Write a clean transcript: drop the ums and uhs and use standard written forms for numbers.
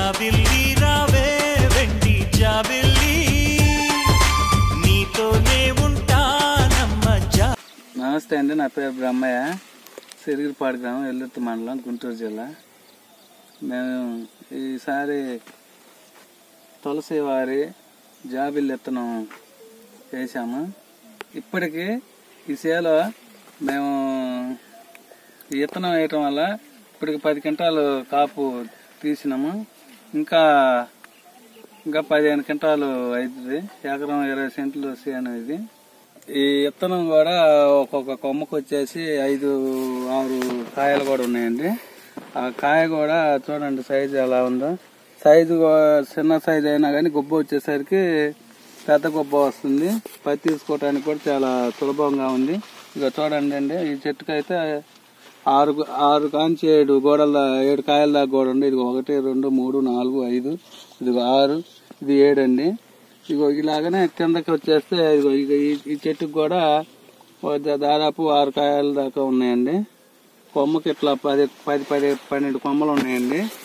జాబిల్లి రావే వెండి జాబిల్లి నీతోనే ఉంటానమ్మ జా. నమస్తే అండి, నా పేరు బ్రహ్మయ్య. సిరిగిరిపాడు గ్రామం, ఎల్లుర్తి మండలం, గుంటూరు జిల్లా. మేము ఈసారి తులసి వారి జాబిల్లి విత్తనం వేసాము. ఇప్పటికీ ఈ చేలో మేము ఈ విత్తనం వేయటం వల్ల ఇప్పటికి 10 క్వింటాలు కాపు తీసినాము. ఇంకా 15 క్వింటాలు అవుతుంది. ఎకరం 20 సెంట్లు చేను ఇది. ఈ విత్తనం కూడా ఒక్కొక్క కొమ్మకు వచ్చేసి 5-6 కాయలు కూడా ఉన్నాయండి. ఆ కాయ కూడా చూడండి సైజు ఎలా ఉందో. సైజు చిన్న సైజు అయినా కానీ గుబ్బ వచ్చేసరికి పెద్ద గుబ్బ వస్తుంది. పత్తి తీసుకోవడానికి కూడా చాలా సులభంగా ఉంది. ఇక చూడండి అండి, ఈ చెట్టుకు అయితే 6 కాంచి 7 కాయల దాకా కూడా ఉంది. ఇది 1 2 3 4 5, ఇది 6, ఇది 7 అండి. ఇగో ఇలాగనే కిందకి వచ్చేస్తే ఇగో ఈ చెట్టుకు కూడా దాదాపు 6 కాయల దాకా ఉన్నాయండి. కొమ్మకి ఇట్లా 10-12 కొమ్మలు ఉన్నాయండి.